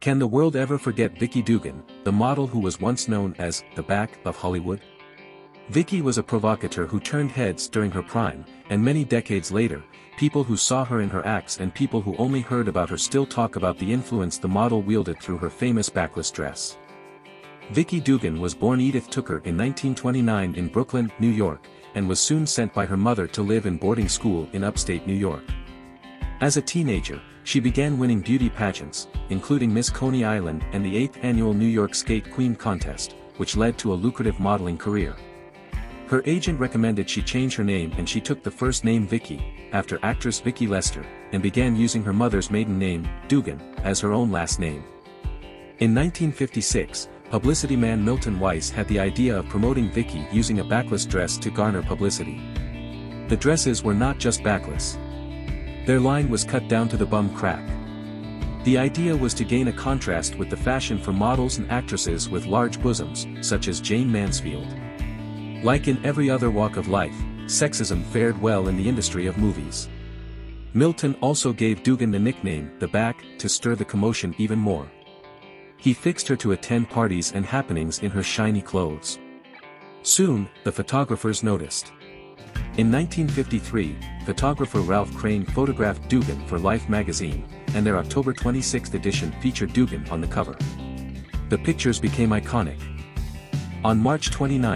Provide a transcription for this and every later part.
Can the world ever forget Vikki Dougan, the model who was once known as the back of Hollywood? Vikki was a provocateur who turned heads during her prime, and many decades later, people who saw her in her acts and people who only heard about her still talk about the influence the model wielded through her famous backless dress. Vikki Dougan was born Edith Tooker in 1929 in Brooklyn, New York, and was soon sent by her mother to live in boarding school in upstate New York. As a teenager, she began winning beauty pageants, including Miss Coney Island and the 8th annual New York Skate Queen contest, which led to a lucrative modeling career. Her agent recommended she change her name and she took the first name Vikki, after actress Vicki Lester, and began using her mother's maiden name, Dougan, as her own last name. In 1956, publicity man Milton Weiss had the idea of promoting Vikki using a backless dress to garner publicity. The dresses were not just backless. Their line was cut down to the bum crack. The idea was to gain a contrast with the fashion for models and actresses with large bosoms, such as Jane Mansfield. Like in every other walk of life, sexism fared well in the industry of movies. Milton also gave Dougan the nickname the Back to stir the commotion even more. He fixed her to attend parties and happenings in her shiny clothes. Soon, the photographers noticed. In 1953, photographer Ralph Crane photographed Dougan for Life magazine, and their October 26 edition featured Dougan on the cover. The pictures became iconic. On March 29,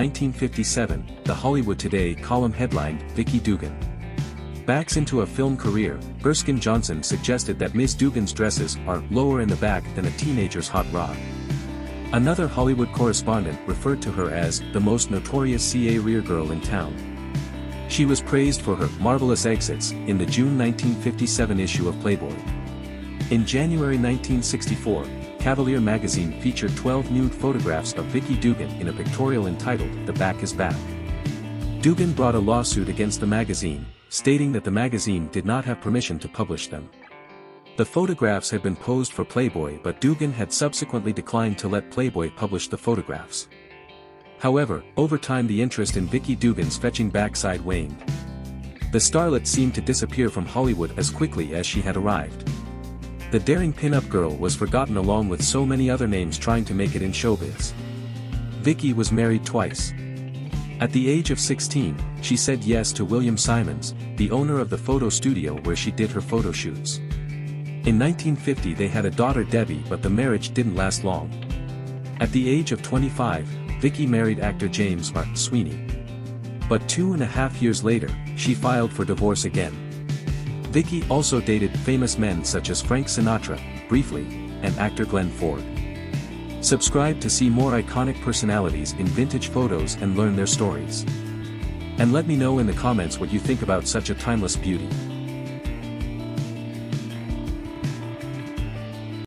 1957, the Hollywood Today column headlined, "Vikki Dougan backs into a film career." Erskine Johnson suggested that Ms. Dougan's dresses are lower in the back than a teenager's hot rod. Another Hollywood correspondent referred to her as the most notorious CA rear girl in town. She was praised for her marvelous exits in the June 1957 issue of Playboy. In January 1964, Cavalier magazine featured 12 nude photographs of Vikki Dougan in a pictorial entitled "The Back is Back." Dougan brought a lawsuit against the magazine, stating that the magazine did not have permission to publish them. The photographs had been posed for Playboy, but Dougan had subsequently declined to let Playboy publish the photographs. However, over time the interest in Vikki Dougan's fetching backside waned. The starlet seemed to disappear from Hollywood as quickly as she had arrived. The daring pin-up girl was forgotten along with so many other names trying to make it in showbiz. Vikki was married twice. At the age of 16, she said yes to William Simons, the owner of the photo studio where she did her photo shoots. In 1950 they had a daughter Debbie, but the marriage didn't last long. At the age of 25, Vikki married actor James R. Sweeney. But 2.5 years later, she filed for divorce again. Vikki also dated famous men such as Frank Sinatra, briefly, and actor Glenn Ford. Subscribe to see more iconic personalities in vintage photos and learn their stories. And let me know in the comments what you think about such a timeless beauty.